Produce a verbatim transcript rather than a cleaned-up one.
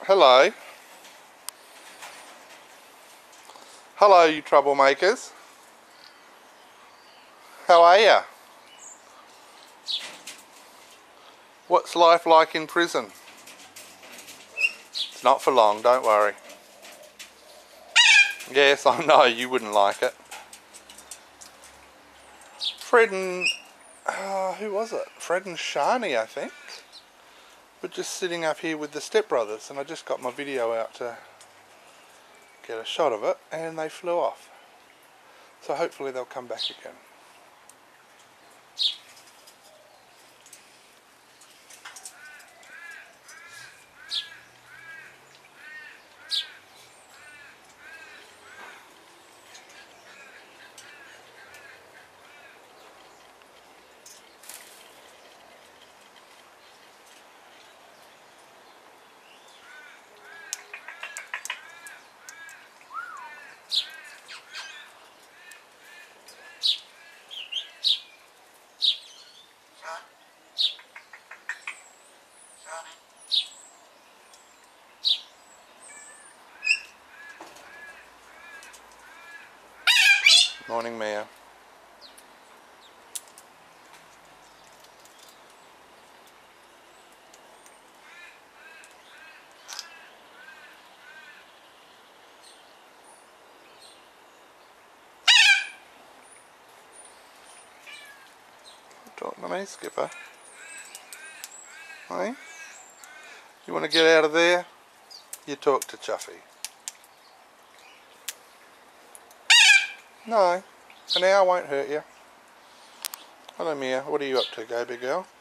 hello. Hello, you troublemakers. How are ya? What's life like in prison? It's not for long, don't worry. Yes, I know, you wouldn't like it. Fred and... Uh, who was it? Fred and Shani, I think. We're just sitting up here with the stepbrothers, and I just got my video out to get a shot of it, and they flew off. So hopefully they'll come back again. Morning, Mia. Talking to me, Skipper? Hey? You want to get out of there? You talk to Chuffy. No, an hour won't hurt you. Hello, Mia. What are you up to, go big girl?